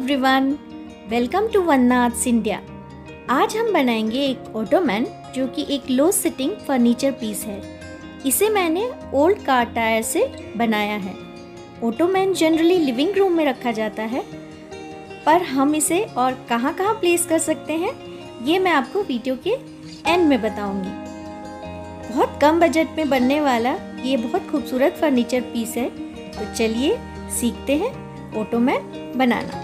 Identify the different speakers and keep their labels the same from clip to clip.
Speaker 1: Everyone, welcome to वन्नाथ्स India. आज हम बनाएंगे एक ऑटोमैन जो कि एक लो सिटिंग फर्नीचर पीस है। इसे मैंने ओल्ड कार टायर से बनाया है। ऑटोमैन जनरली लिविंग रूम में रखा जाता है, पर हम इसे और कहाँ कहाँ प्लेस कर सकते हैं ये मैं आपको वीडियो के एंड में बताऊंगी। बहुत कम बजट में बनने वाला ये बहुत खूबसूरत फर्नीचर पीस है। तो चलिए सीखते हैं ऑटोमैन बनाना।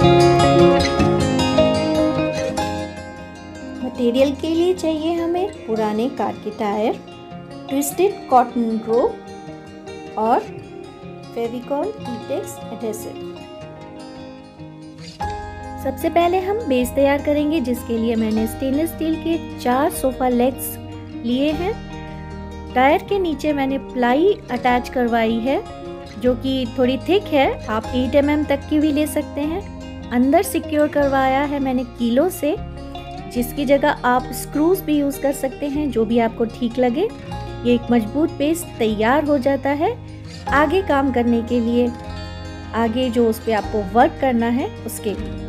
Speaker 1: मटेरियल के लिए चाहिए हमें पुराने कार के टायर, ट्विस्टेड कॉटन रोप और फेविकॉल हीटेक्स एडहेसिव। सबसे पहले हम बेस तैयार करेंगे, जिसके लिए मैंने स्टेनलेस स्टील के 4 सोफा लेग्स लिए हैं। टायर के नीचे मैंने प्लाई अटैच करवाई है जो कि थोड़ी थिक है, आप 8 mm तक की भी ले सकते हैं। अंदर सिक्योर करवाया है मैंने कीलों से, जिसकी जगह आप स्क्रूज भी यूज़ कर सकते हैं, जो भी आपको ठीक लगे। ये एक मजबूत बेस तैयार हो जाता है आगे काम करने के लिए, आगे जो उस पर आपको वर्क करना है उसके लिए।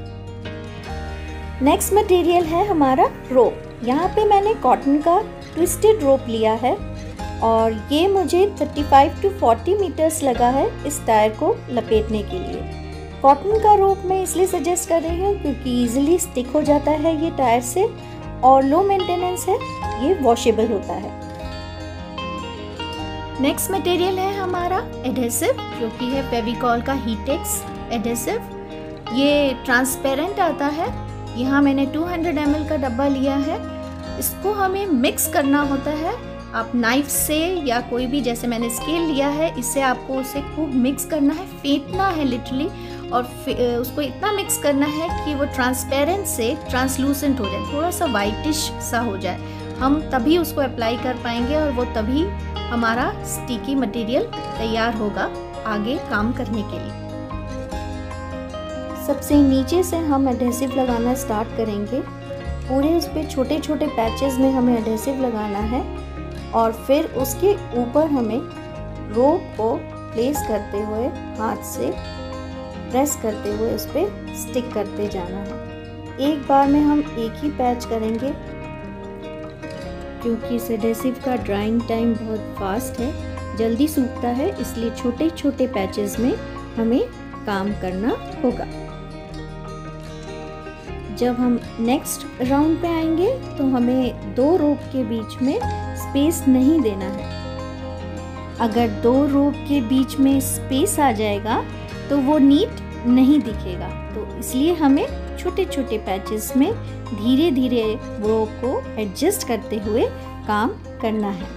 Speaker 1: नेक्स्ट मटेरियल है हमारा रोप। यहाँ पे मैंने कॉटन का ट्विस्टेड रोप लिया है और ये मुझे 35 to 40 मीटर्स लगा है इस टायर को लपेटने के लिए। कॉटन का रोप मैं इसलिए सजेस्ट कर रही हूँ क्योंकि इजीली स्टिक हो जाता है ये टायर से और लो मेंटेनेंस है, ये वॉशेबल होता है। नेक्स्ट मटेरियल है हमारा एडहेसिव, जो कि है फेविकॉल का हीटेक्स एडहेसिव। ये ट्रांसपेरेंट आता है। यहाँ मैंने 200 ml का डब्बा लिया है। इसको हमें मिक्स करना होता है। आप नाइफ से या कोई भी, जैसे मैंने स्केल लिया है, इससे आपको उसे खूब मिक्स करना है, फेंटना है लिटरली, और उसको इतना मिक्स करना है कि वो ट्रांसपेरेंट से ट्रांसलूसेंट हो जाए, थोड़ा सा वाइटिश सा हो जाए। हम तभी उसको अप्लाई कर पाएंगे और वो तभी हमारा स्टिकी मटेरियल तैयार होगा आगे काम करने के लिए। सबसे नीचे से हम एडहेसिव लगाना स्टार्ट करेंगे। पूरे उस पर छोटे छोटे पैचेस में हमें एडहेसिव लगाना है और फिर उसके ऊपर हमें रोप को प्लेस करते हुए हाथ से प्रेस करते हुए उस पर स्टिक करते जाना है। एक बार में हम एक ही पैच करेंगे क्योंकि इस एडहेसिव का ड्राइंग टाइम बहुत फास्ट है, जल्दी सूखता है, इसलिए छोटे छोटे पैचेस में हमें काम करना होगा। जब हम नेक्स्ट राउंड पे आएंगे तो हमें 2 रोप के बीच में स्पेस नहीं देना है। अगर 2 रोप के बीच में स्पेस आ जाएगा तो वो नीट नहीं दिखेगा, तो इसलिए हमें छोटे छोटे पैचेस में धीरे धीरे रोप को एडजस्ट करते हुए काम करना है।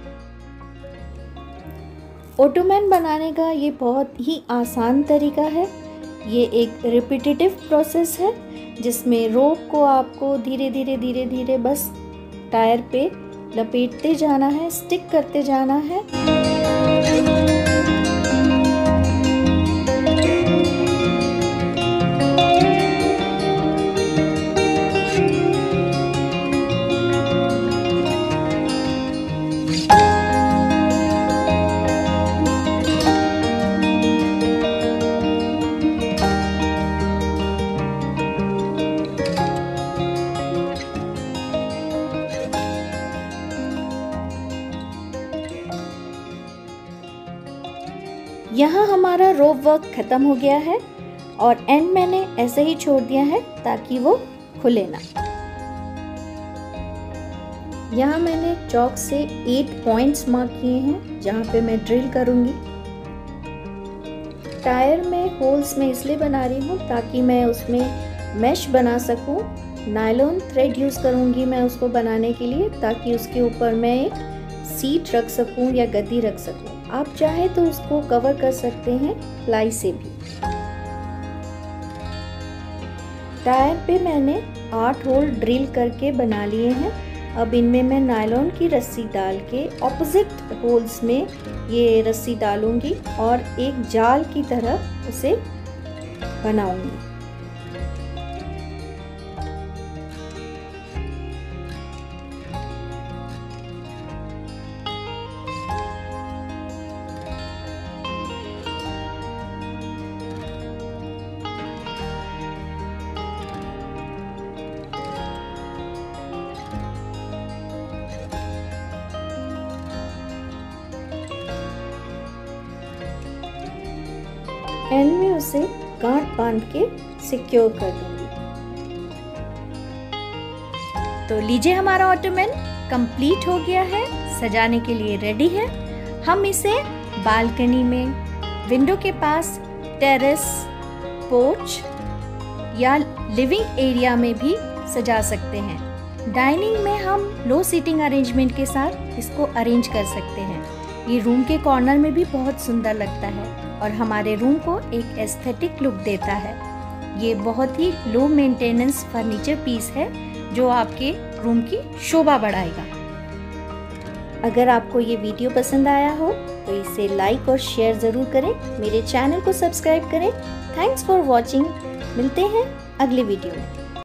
Speaker 1: ऑटोमैन बनाने का ये बहुत ही आसान तरीका है। ये एक रिपीटेटिव प्रोसेस है जिसमें रोप को आपको धीरे धीरे बस टायर पे लपेटते जाना है, स्टिक करते जाना है। यहाँ हमारा रोप वर्क ख़त्म हो गया है और एंड मैंने ऐसे ही छोड़ दिया है ताकि वो खुले ना। यहाँ मैंने चॉक से 8 पॉइंट्स मार्क किए हैं जहाँ पे मैं ड्रिल करूँगी। टायर में होल्स मैं इसलिए बना रही हूँ ताकि मैं उसमें मैश बना सकूँ। नायलॉन थ्रेड यूज़ करूँगी मैं उसको बनाने के लिए, ताकि उसके ऊपर मैं एक सीट रख सकूँ या गद्दी रख सकूँ। आप चाहे तो उसको कवर कर सकते हैं प्लाई से भी। टायर पे मैंने 8 होल ड्रिल करके बना लिए हैं। अब इनमें मैं नायलॉन की रस्सी डाल के ऑपोजिट होल्स में ये रस्सी डालूंगी और एक जाल की तरह उसे बनाऊंगी। एंड में उसे गांठ बांध के सिक्योर कर दूंगी। तो लीजिए, हमारा ऑटोमन कंप्लीट हो गया है, सजाने के लिए रेडी है। हम इसे बालकनी में, विंडो के पास, टेरेस, पोर्च या लिविंग एरिया में भी सजा सकते हैं। डाइनिंग में हम लो सीटिंग अरेंजमेंट के साथ इसको अरेंज कर सकते हैं। ये रूम के कॉर्नर में भी बहुत सुंदर लगता है और हमारे रूम को एक एस्थेटिक लुक देता है। ये बहुत ही लो मेंटेनेंस फर्नीचर पीस है जो आपके रूम की शोभा बढ़ाएगा। अगर आपको ये वीडियो पसंद आया हो तो इसे लाइक और शेयर ज़रूर करें। मेरे चैनल को सब्सक्राइब करें। Thanks for watching. मिलते हैं अगले वीडियो में।